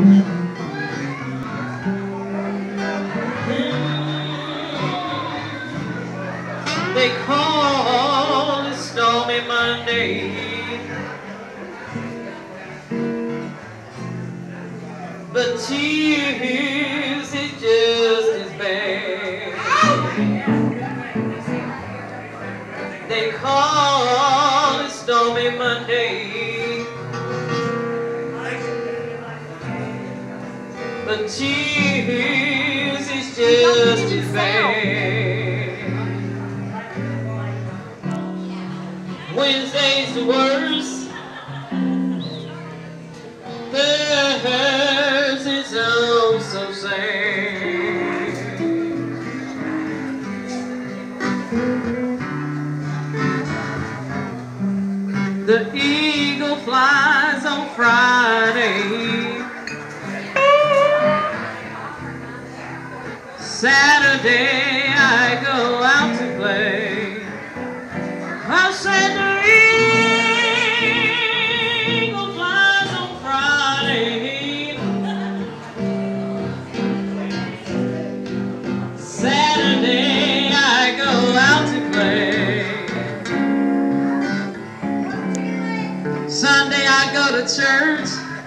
They call it Stormy Monday, but tears is just as bad. They call it Stormy Monday, but tears is just as bad. Wednesday's the worst, Thursday's oh so sad. The eagle flies on Friday, Saturday I go out to play. I said the eagle flies on Friday, Saturday I go out to play, Sunday I go to church.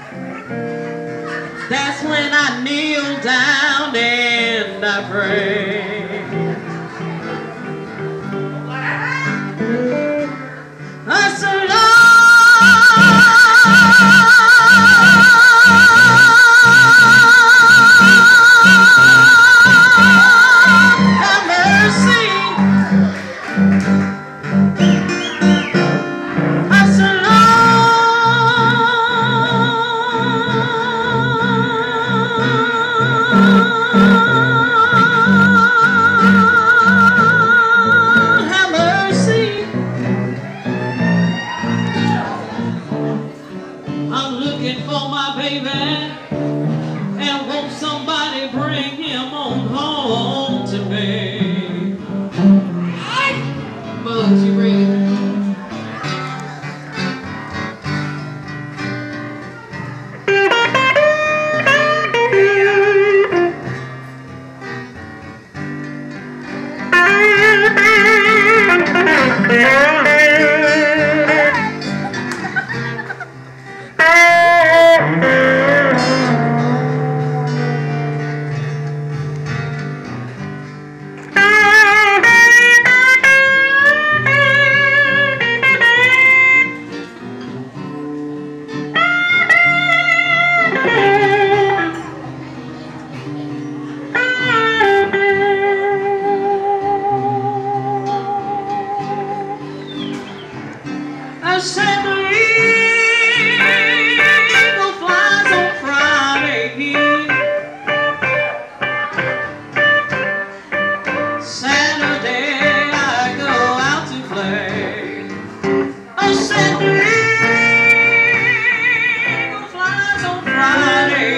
That's when I kneel down and I pray. I said, Lord, have mercy. I said, Lord, have mercy. I'm looking for my baby and hope somebody bring him on home to me. Bugs, you ready? I said the eagle flies on Friday, Saturday I go out to play. I said the eagle flies on Friday,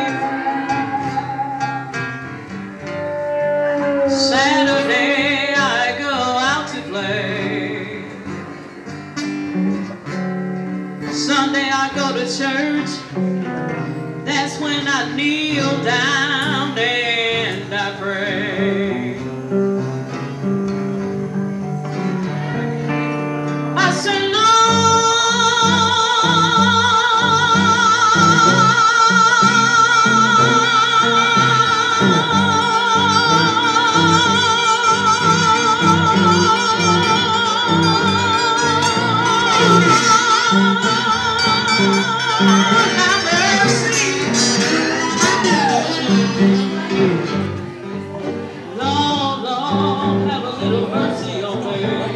Saturday I go out to play, Sunday I go to church. That's when I kneel down and I pray. I said, Lord, Lord, have a little mercy on me.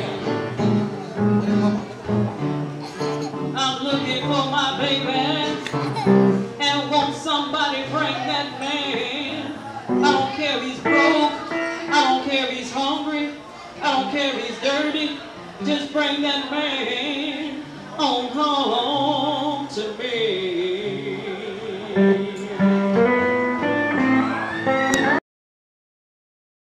I'm looking for my baby and want somebody bring that man. I don't care if he's broke, I don't care if he's hungry, I don't care if he's dirty. Just bring that man on home to me.